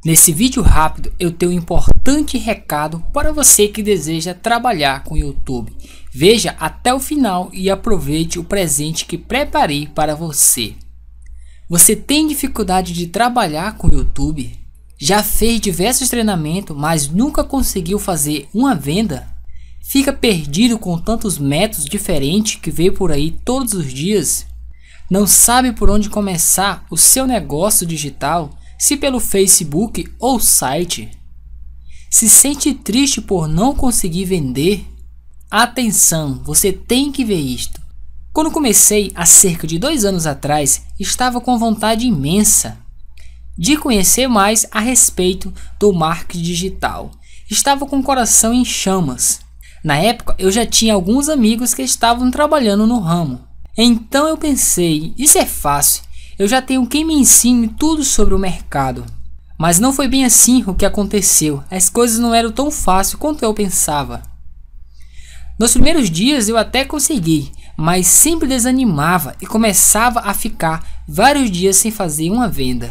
Nesse vídeo rápido eu tenho um importante recado para você que deseja trabalhar com o YouTube. Veja até o final e aproveite o presente que preparei para você. Você tem dificuldade de trabalhar com o YouTube? Já fez diversos treinamentos, mas nunca conseguiu fazer uma venda? Fica perdido com tantos métodos diferentes que vê por aí todos os dias? Não sabe por onde começar o seu negócio digital? Se pelo Facebook ou site? Se sente triste por não conseguir vender? Atenção, você tem que ver isto. Quando comecei há cerca de 2 anos atrás, estava com vontade imensa de conhecer mais a respeito do marketing digital. Estava com o coração em chamas. Na época eu já tinha alguns amigos que estavam trabalhando no ramo. Então eu pensei, isso é fácil. Eu já tenho quem me ensine tudo sobre o mercado. Mas não foi bem assim o que aconteceu. As coisas não eram tão fáceis quanto eu pensava. Nos primeiros dias eu até consegui, mas sempre desanimava e começava a ficar vários dias sem fazer uma venda.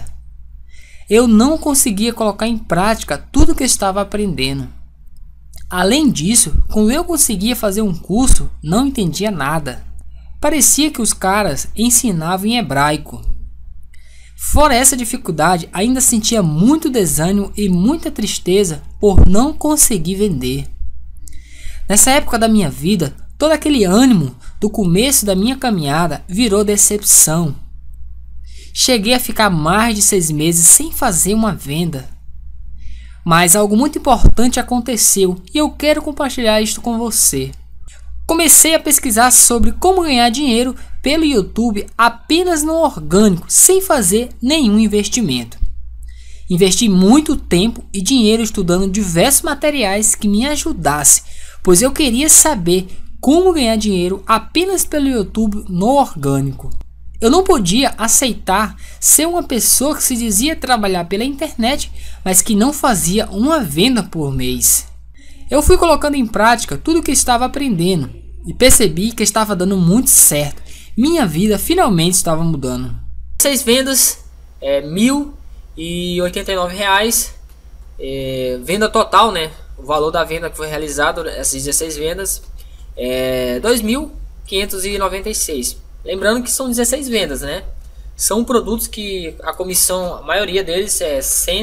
Eu não conseguia colocar em prática tudo que eu estava aprendendo. Além disso, quando eu conseguia fazer um curso, não entendia nada. Parecia que os caras ensinavam em hebraico. Fora essa dificuldade, ainda sentia muito desânimo e muita tristeza por não conseguir vender. Nessa época da minha vida, todo aquele ânimo do começo da minha caminhada virou decepção. Cheguei a ficar mais de 6 meses sem fazer uma venda. Mas algo muito importante aconteceu e eu quero compartilhar isto com você. Comecei a pesquisar sobre como ganhar dinheiro pelo YouTube apenas no orgânico, sem fazer nenhum investimento. Investi muito tempo e dinheiro estudando diversos materiais que me ajudassem, pois eu queria saber como ganhar dinheiro apenas pelo YouTube no orgânico. Eu não podia aceitar ser uma pessoa que se dizia trabalhar pela internet, mas que não fazia uma venda por mês. Eu fui colocando em prática tudo o que estava aprendendo e percebi que estava dando muito certo. Minha vida finalmente estava mudando. 6 vendas, R$1.089, venda total, né? O valor da venda que foi realizado, essas 16 vendas, é R$2.596. Lembrando que são 16 vendas, né? São produtos que a comissão, a maioria deles é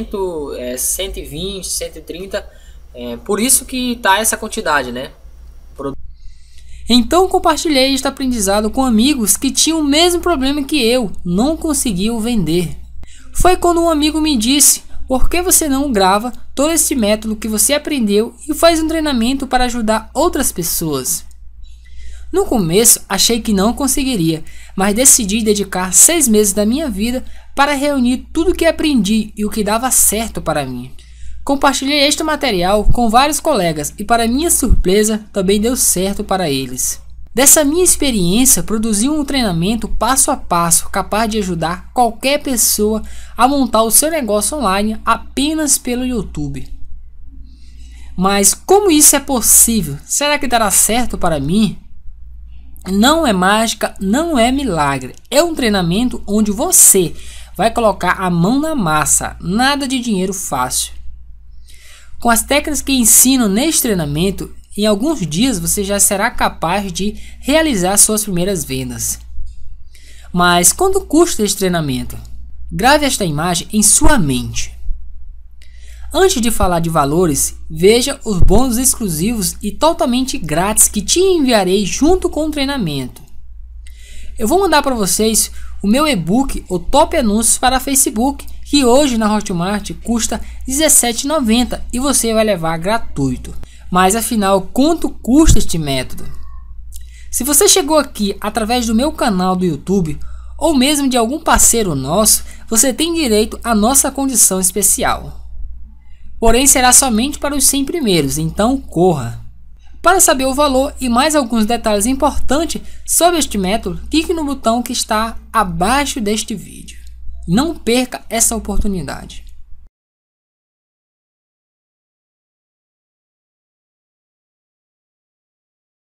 120, 130, por isso que tá essa quantidade, né? Então compartilhei este aprendizado com amigos que tinham o mesmo problema que eu, não conseguiam vender. Foi quando um amigo me disse, por que você não grava todo esse método que você aprendeu e faz um treinamento para ajudar outras pessoas? No começo achei que não conseguiria, mas decidi dedicar 6 meses da minha vida para reunir tudo o que aprendi e o que dava certo para mim. Compartilhei este material com vários colegas e, para minha surpresa, também deu certo para eles. Dessa minha experiência, produzi um treinamento passo a passo capaz de ajudar qualquer pessoa a montar o seu negócio online apenas pelo YouTube. Mas como isso é possível? Será que dará certo para mim? Não é mágica, não é milagre. É um treinamento onde você vai colocar a mão na massa, nada de dinheiro fácil. Com as técnicas que ensino neste treinamento, em alguns dias você já será capaz de realizar suas primeiras vendas. Mas quanto custa este treinamento? Grave esta imagem em sua mente. Antes de falar de valores, veja os bônus exclusivos e totalmente grátis que te enviarei junto com o treinamento. Eu vou mandar para vocês o meu e-book, o Top Anúncios para Facebook, que hoje na Hotmart custa R$17,90 e você vai levar gratuito. Mas afinal, quanto custa este método? Se você chegou aqui através do meu canal do YouTube ou mesmo de algum parceiro nosso, você tem direito à nossa condição especial. Porém, será somente para os 100 primeiros, então corra! Para saber o valor e mais alguns detalhes importantes sobre este método, clique no botão que está abaixo deste vídeo. Não perca essa oportunidade.